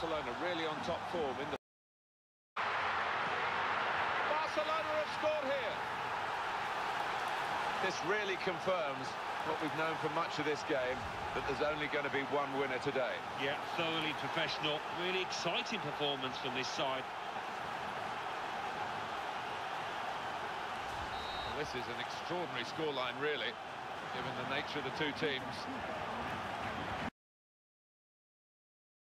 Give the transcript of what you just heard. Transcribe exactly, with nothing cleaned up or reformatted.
Barcelona really on top form in the... Barcelona have scored here. This really confirms what we've known for much of this game, that there's only going to be one winner today. Yeah, thoroughly professional, really exciting performance from this side. Well, this is an extraordinary scoreline, really, given the nature of the two teams.